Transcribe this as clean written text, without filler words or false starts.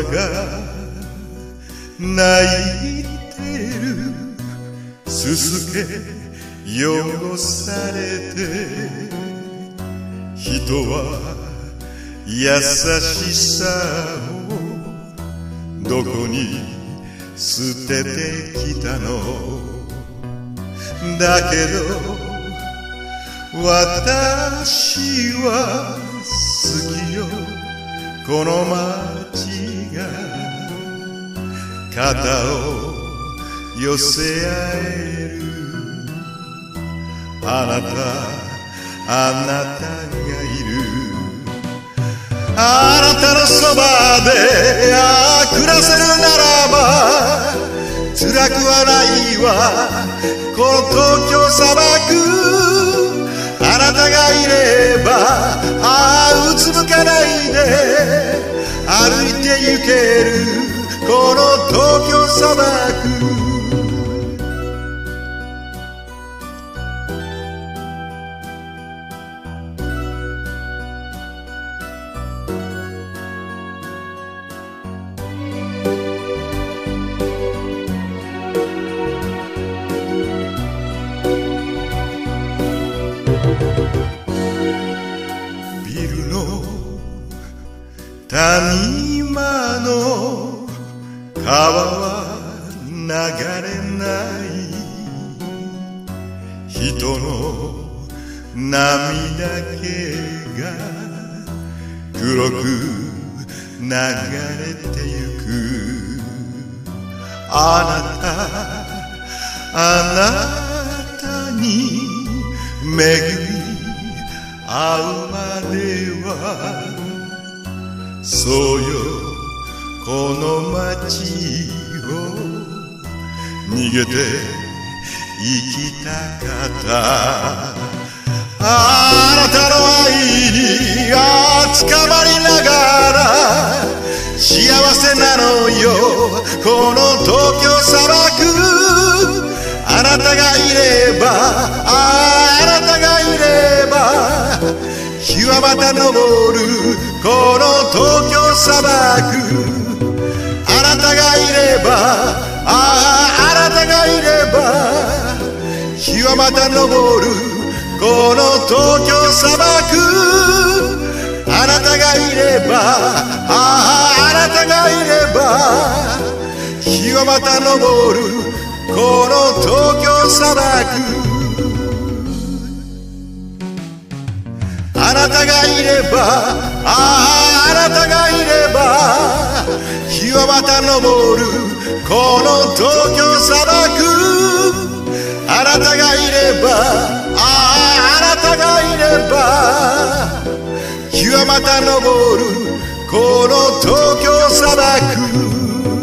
が泣いてるすすけ汚されて人は優しさをどこに捨ててきたのだけど私は好きよこの街が肩を寄せ合えるあなたがいるあなたのそばで暮らせるならば辛くはないわこの東京砂漠あなたがいればうつむかないで歩いて行けるこの東京砂漠ビルの谷間の川は流れない人の涙気が黒く流れてゆくあなたに巡り会うまではそうよこの街を逃げて行きたかったあなたの愛に捕まりながら幸せなのよこの東京砂漠あなたがいればあなたがいれば日はまた昇るこの東京砂漠あなたがいればあなたがいれば日はまた昇るこの東京砂漠あなたがいればあなたがいれば日はまた昇るこの東京砂漠あなたがいればあなたがいれば日はまた昇るこの東京砂漠あなたがいればあなたがいれば日はまた昇るこの東京砂漠